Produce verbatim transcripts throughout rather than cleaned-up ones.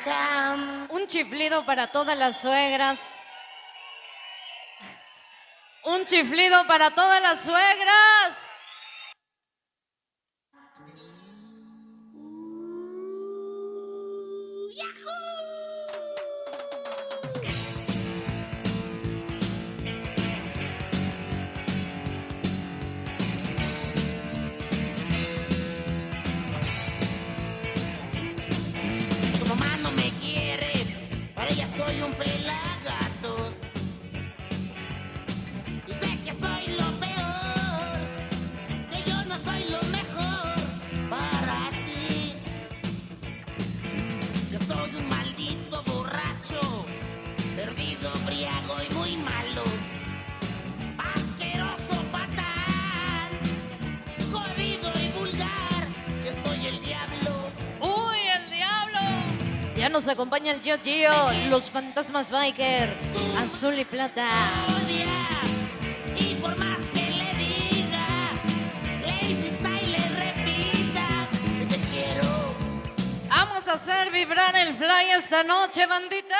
welcome. Un chiflido para todas las suegras. Un chiflido para todas las suegras. Tu mamá no me quiere, para ella soy un pelagatos. Y sé que soy lo peor, que yo no soy lo mejor para ti. Yo soy un maldito borracho, perdido, briago y muy malo. Asqueroso, patán, jodido y vulgar, que soy el diablo. ¡Uy, el diablo! Ya nos acompaña el Gio Gio, los fantasmas biker, azul y plata. Odia, y por más que le diga, le insista y le repita que te quiero. Vamos a hacer vibrar el fly esta noche, bandita.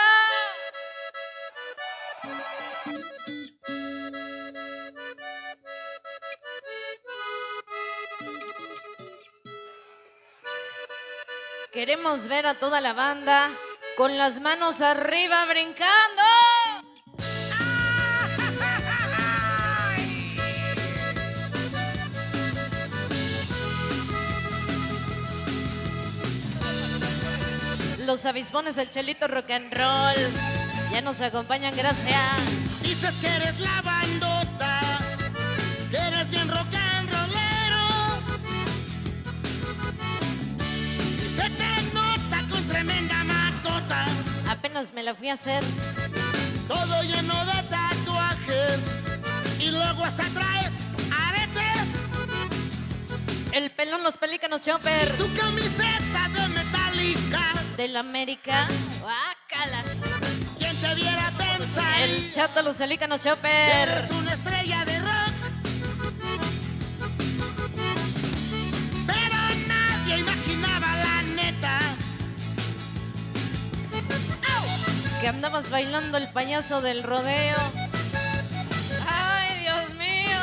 Queremos ver a toda la banda con las manos arriba brincando. Los avispones, el Chelito Rock and Roll, ya nos acompañan, gracias. Dices que eres la bandota, que eres bien rock and rollero. Y se te nota con tremenda matota, Apenas me la fui a hacer. todo lleno de tatuajes. Y luego hasta traes aretes. El pelón, los pelícanos chopper Tu camiseta de metálica. del América. Guácala. Quien te viera pensar El chato, los pelícanos que chopper. eres una estrella de rock. Pero nadie imaginaba la neta. ¡Au! Que andabas bailando el payaso del rodeo. Ay, Dios mío.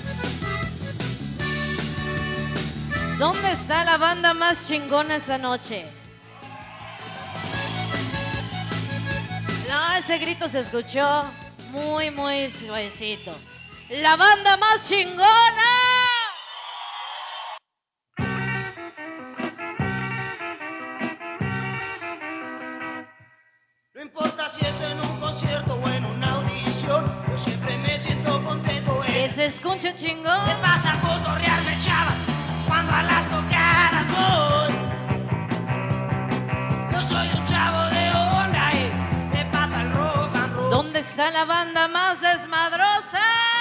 ¿Dónde está la banda más chingona esta noche? No, ese grito se escuchó muy, muy suavecito. ¡La banda más chingona! No importa si es en un concierto o en una audición, yo siempre me siento contento. Que ¿Eh? se escuche chingón. ¿Qué pasa a cotorrearme, chavas, cuando a las tocadas voy? Yo soy un chavo de onda y me pasa el rock and roll. ¿Dónde está la banda más desmadrosa?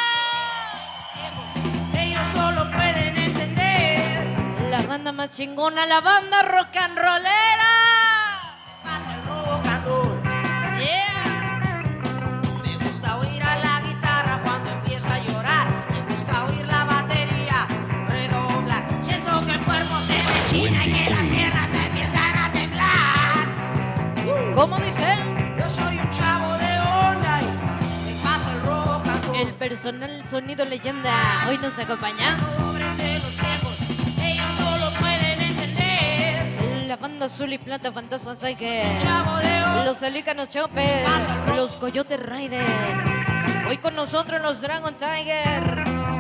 Ellos no lo pueden entender. La banda más chingona, la banda rock and rollera. Pasa el rock and roll. Yeah. Me gusta oír a la guitarra cuando empieza a llorar. Me gusta oír la batería redoblar. Siento que el cuerpo se me china y que las piernas me empiezan a temblar. ¿Cómo dice? Yo soy un chavo de onda y me pasa el rock and roll. El personal sonido leyenda hoy nos acompaña. Pobres de los viejos, ellos no lo pueden entender. La banda azul y plata, fantasmas biker. Chavo de onda. Los Pelícanos chopper. Los Coyote Rider. Hoy con nosotros los Dragon Tiger.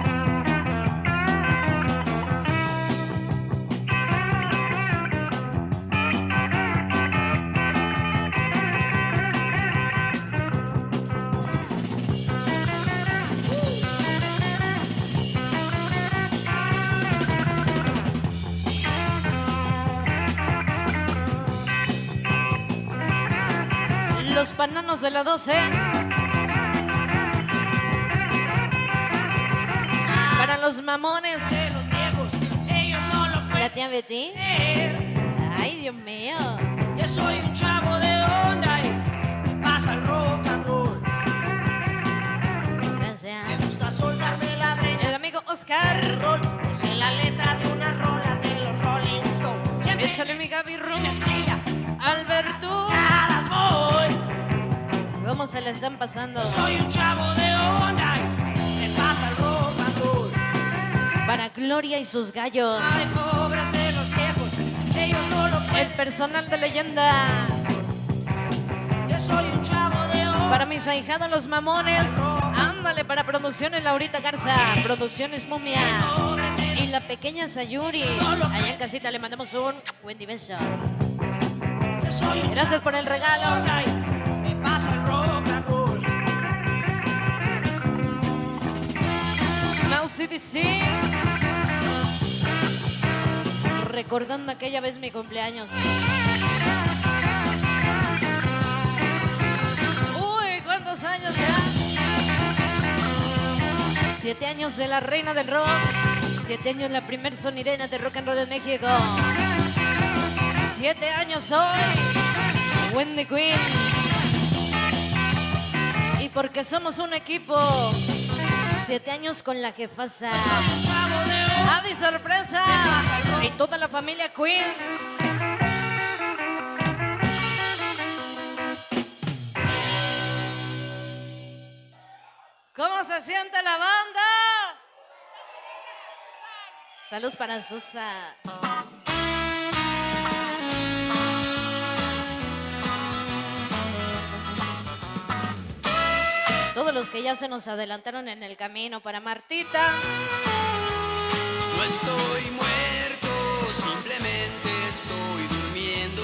Los Pananos de la doce. Para los mamones. De los viejos, ellos no lo pueden La tía Betty. entender. Ay, Dios mío. Yo soy un chavo de onda y pasa el rock and roll. Gracias. Me gusta soltarme la brecha. El amigo Oscar. El rol, sé la letra de unas rolas de los Rolling Stones. Siempre Échale mi Gaby Rum. mezclilla. Alberto. ¿Cómo se le están pasando? Soy un chavo de onda y me pasa el rock and roll. Para Gloria y sus gallos. Ay, pobres de los viejos, ellos no lo El pueden. personal de leyenda. Yo soy un chavo de onda. Para mis ahijados los mamones. Ándale, para Producciones Laurita Garza. Producciones Momia. Y la pequeña Sayuri. Allá en casita le mandamos un Wendy beso. Yo soy un Gracias por el regalo. chavo y me pasa el rock and roll. Mouse C D C. Recordando aquella vez mi cumpleaños. Uy, ¿cuántos años ya? Siete años de la reina del rock. Siete años la primer sonidera de rock and roll en México. Siete años hoy. Wendy Queen. Y porque somos un equipo. Siete años con la jefasa. Adi Sorpresa. Y toda la familia Queen. ¿Cómo se siente la banda? Saludos para Susa. Todos los que ya se nos adelantaron en el camino. Para Martita. No estoy muerto, simplemente estoy durmiendo.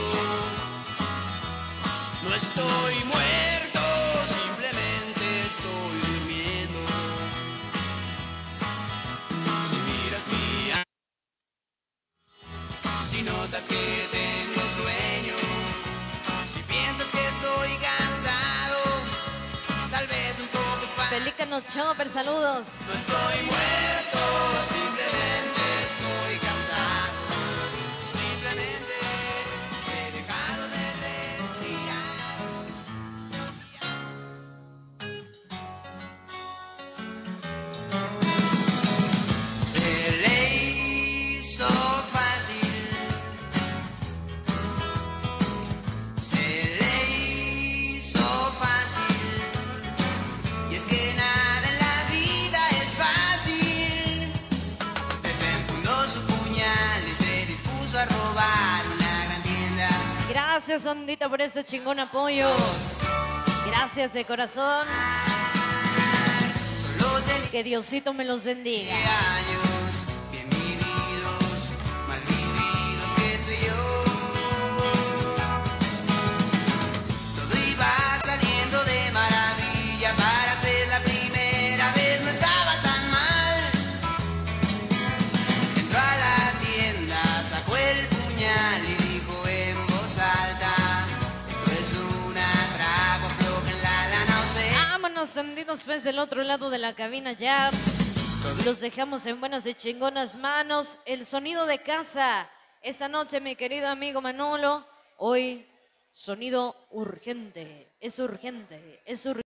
No estoy muerto, simplemente estoy durmiendo. Si miras mi a- si notas que tengo sueño, si piensas que estoy cansado, tal vez un poco fa- Pelícano Chopper, saludos. No estoy muerto, simplemente estoy cansado. Simplemente he dejado de respirar. Se le hizo fácil. Se le hizo fácil. Y es que nada en la vida es fácil. Desenfundó su puñal y se dispuso a robar una gran tienda. Gracias, Ondita, por este chingón apoyo. Gracias de corazón. Solo tenía Que Diosito me los bendiga. años bien vividos, mal vividos, qué sé yo. Todo iba saliendo de maravilla para ser la primera vez, no estaba tan mal. Entró a la tienda, sacó el puñal y dijo en voz alta: esto es un atraco, aflojen la lana o se... Vámonos tendidos pues del otro lado de la cabina ya. Los dejamos en buenas y chingonas manos. El sonido de casa. Esta noche, mi querido amigo Manolo. Hoy, sonido urgente. Es urgente. Es urgente.